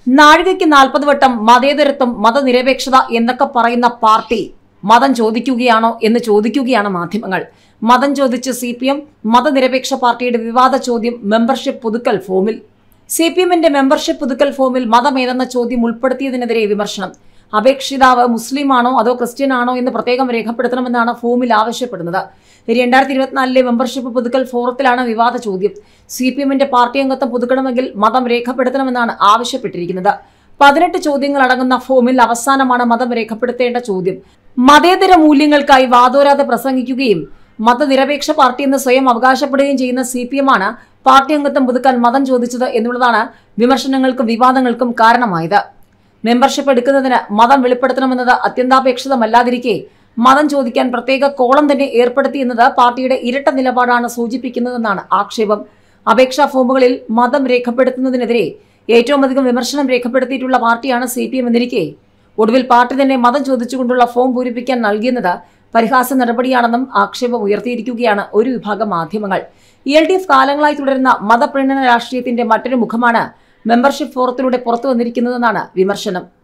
നാഴികയ്ക്ക് 40 വട്ടം മതേതരത്വം മതനിരപേക്ഷത എന്നൊക്കെ പറയുന്ന പാർട്ടി മതം ചോദിക്കുകയാണോ എന്ന് ചോദിക്കുകയാണ് മാധ്യമങ്ങൾ. മതം ചോദിച്ച് CPM മതനിരപേക്ഷ പാർട്ടിയുടെ വിവാദ ചോദ്യം മെമ്പർഷിപ്പ് പുതുക്കൽ ഫോമിൽ. CPMന്റെ മെമ്പർഷിപ്പ് പുതുക്കൽ ഫോമിൽ മതമേതെന്ന ചോദ്യം ഉൾപ്പെടുത്തിയതിനെതിരെ വിമർശനം. അപേക്ഷിതാവ് മുസ്ലിമാണോ അതോ ക്രിസ്ത്യനാണോ എന്ന് പ്രത്യേകം രേഖപ്പെടുത്തണമെന്നാണ് ഫോമിൽ ആവശ്യപ്പെടുന്നത്. 2024 മെമ്പർഷിപ്പ് പുതുക്കൽ ഫോറത്തിലാണ് വിവാദ ചോദ്യം. CPMന്റെ പാർട്ടി അംഗത്വം പുതുക്കണമെങ്കിൽ മതം രേഖപ്പെടുത്തണമെന്നാണ് ആവശ്യപ്പെട്ടിരിക്കുന്നത്. 18 ചോദ്യങ്ങൾ അടങ്ങുന്ന ഫോമിൽ അവസാനമാണ് മതം രേഖപ്പെടുത്തേണ്ട ചോദ്യം. മതേതര മൂല്യങ്ങൾക്കായി വാദോരാതെ പ്രസംഗിക്കുകയും മതനിരപേക്ഷ പാർട്ടി എന്ന് സ്വയം അവകാശപ്പെടുകയും ചെയ്യുന്ന CPM ആണ് പാർട്ടി അംഗത്വം പുതുക്കാൻ മതം ചോദിച്ചത് എന്നുള്ളതാണ് വിമർശനങ്ങൾക്കും വിവാദങ്ങൾക്കും കാരണമായത്. മെമ്പർഷിപ്പ് എടുക്കുന്നതിന് മതം വെളിപ്പെടുത്തണമെന്നത് അത്യന്താപേക്ഷിതമല്ലാതിരിക്കെ മതം ചോദിക്കാൻ പ്രത്യേക കോളം തന്നെ ഏർപ്പെടുത്തിയെന്നത് പാർട്ടിയുടെ ഇരട്ട നിലപാടാണ് സൂചിപ്പിക്കുന്നതെന്നാണ് ആക്ഷേപം. അപേക്ഷാ ഫോമുകളിൽ മതം രേഖപ്പെടുത്തുന്നതിനെതിരെ ഏറ്റവും അധികം വിമർശനം രേഖപ്പെടുത്തിയിട്ടുള്ള പാർട്ടിയാണ് CPM എന്നിരിക്കെ ഒടുവിൽ പാർട്ടി തന്നെ മതം ചോദിച്ചുകൊണ്ടുള്ള ഫോം പൂരിപ്പിക്കാൻ നൽകിയെന്നത് പരിഹാസ നടപടിയാണെന്നും ആക്ഷേപം ഉയർത്തിയിരിക്കുകയാണ് ഒരു വിഭാഗം മാധ്യമങ്ങൾ. LDF കാലങ്ങളായി തുടരുന്ന മതപ്രീണന രാഷ്ട്രീയത്തിന്റെ മറ്റൊരു മുഖമാണ് മെമ്പർഷിപ്പ് ഫോറത്തിലൂടെ പുറത്തു വന്നിരിക്കുന്നതെന്നാണ് വിമർശനം.